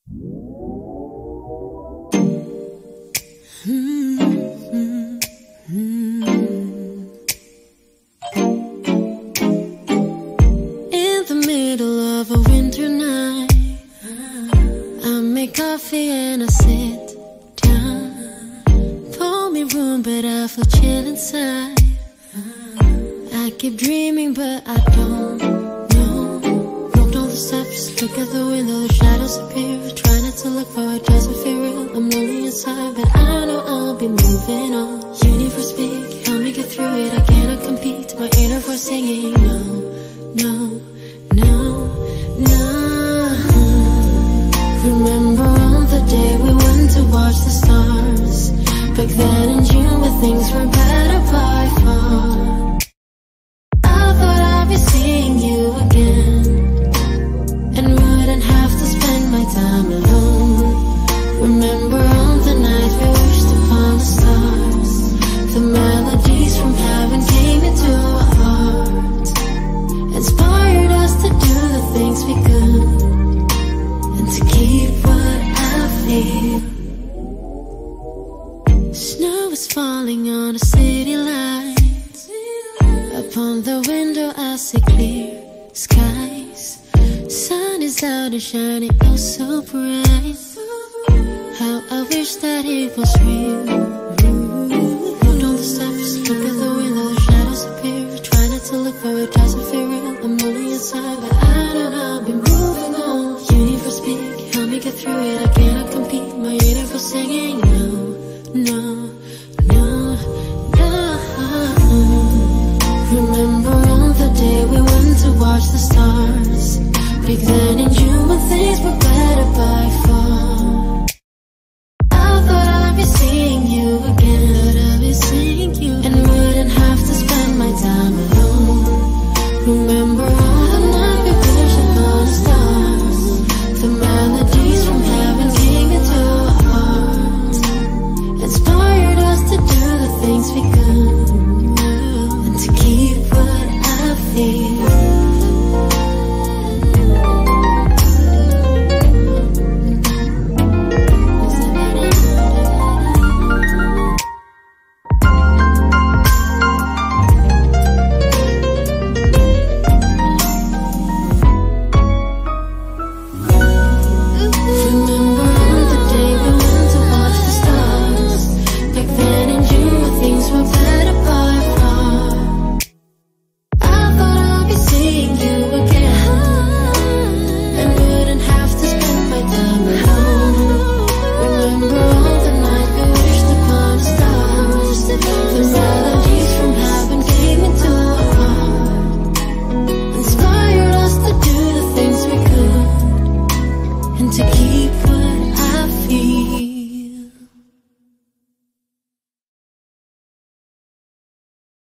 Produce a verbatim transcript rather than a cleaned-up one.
Coffee and I sit down. Pour me room, but I feel chill inside. I keep dreaming, but I don't know. Walked all the steps, look at the window, the shadows appear. Try not to look for it, doesn't feel real. I'm lonely inside, but I know I'll be moving on. Universe speak, help me get through it. I cannot compete, my inner voice singing. No, no, no, no. Remember on the day we went to watch the stars. Back then in June when things were better by far. I thought I'd be seeing you again, and wouldn't have to spend my time alone. Remember on the night we wished upon the stars. The melodies from heaven came into our hearts, inspired us to do the things we could, and to keep what I feel. Snow is falling on the city lights. Upon the window I see clear skies. Sun is out and shining oh so bright. How I wish that it was real. Walked on the steps, look at the window, the shadows appear. Try not to look for it, doesn't feel real. I'm only inside, but I know I'll be moving on. Universe speak, help me get through it.